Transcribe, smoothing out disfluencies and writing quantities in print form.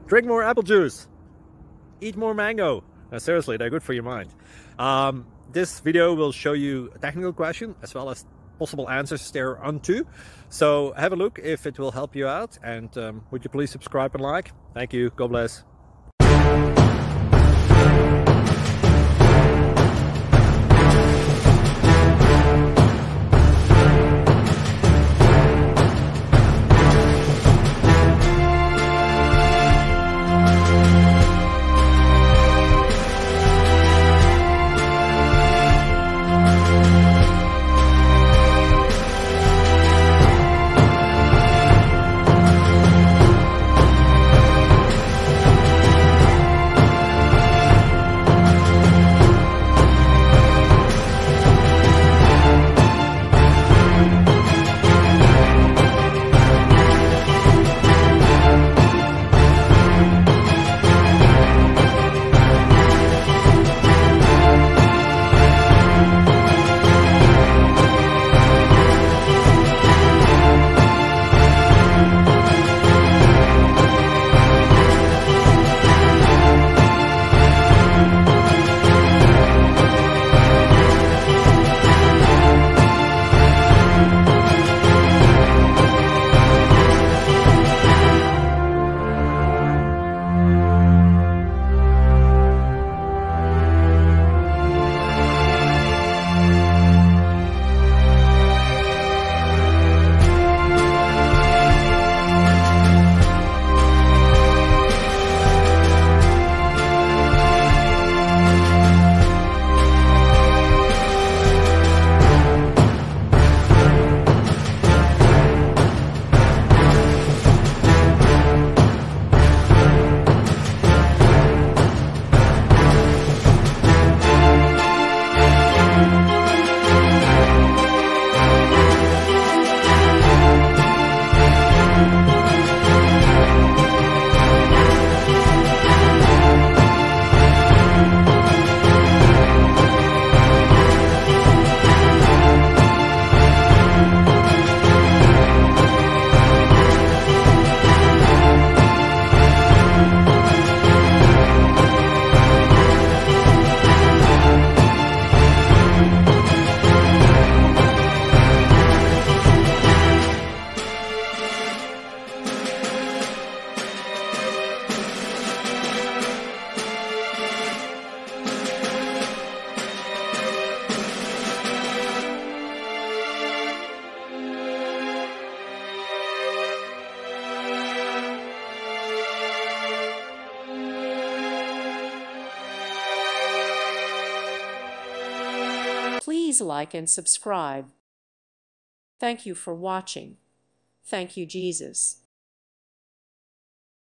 Drink more apple juice. Eat more mango. Seriously, they're good for your mind. This video will show you a technical question as well as possible answers thereunto. So have a look if it will help you out, and would you please subscribe and like? Thank you. God bless. Please like and subscribe. Thank you for watching. Thank you, Jesus.